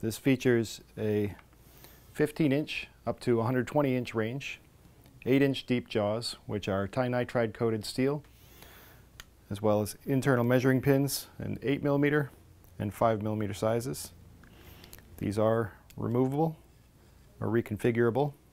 This features a 15-inch up to 120-inch range, 8-inch deep jaws, which are tinitride coated steel, as well as internal measuring pins in 8mm and 5mm sizes. These are removable or reconfigurable.